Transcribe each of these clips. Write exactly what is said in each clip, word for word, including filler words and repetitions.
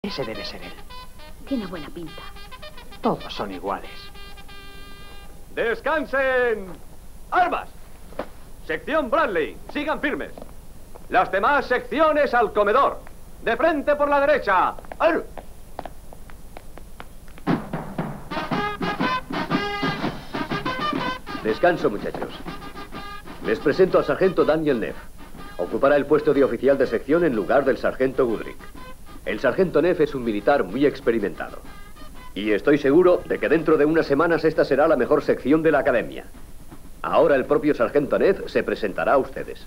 Ese debe ser él. Tiene buena pinta. Todos son iguales. ¡Descansen! ¡Armas! Sección Bradley, sigan firmes. Las demás secciones al comedor. De frente por la derecha. ¡Ar! Descanso, muchachos. Les presento al sargento Daniel Neff. Ocupará el puesto de oficial de sección en lugar del sargento Goodrich. El sargento Neff es un militar muy experimentado. Y estoy seguro de que dentro de unas semanas esta será la mejor sección de la academia. Ahora el propio sargento Neff se presentará a ustedes.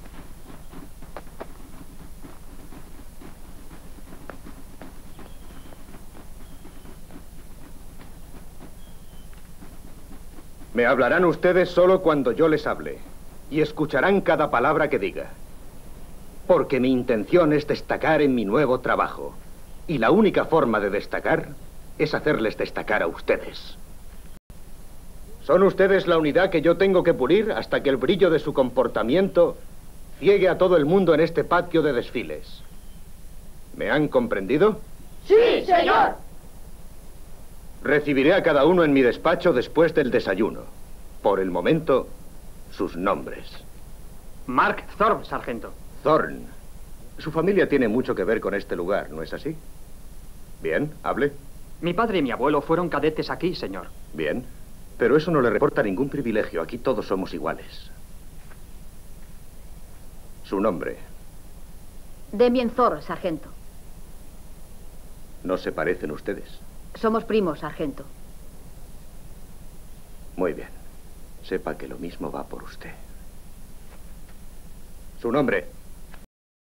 Me hablarán ustedes solo cuando yo les hable, y escucharán cada palabra que diga. Porque mi intención es destacar en mi nuevo trabajo, y la única forma de destacar es hacerles destacar a ustedes. Son ustedes la unidad que yo tengo que pulir hasta que el brillo de su comportamiento ciegue a todo el mundo en este patio de desfiles. ¿Me han comprendido? ¡Sí, señor! Recibiré a cada uno en mi despacho después del desayuno. Por el momento, sus nombres. Mark Thorne, sargento. Thorne. Su familia tiene mucho que ver con este lugar, ¿no es así? Bien, hable. Mi padre y mi abuelo fueron cadetes aquí, señor. Bien, pero eso no le reporta ningún privilegio. Aquí todos somos iguales. Su nombre. Damien Thorne, sargento. ¿No se parecen ustedes? Somos primos, sargento. Muy bien. Sepa que lo mismo va por usted. Su nombre.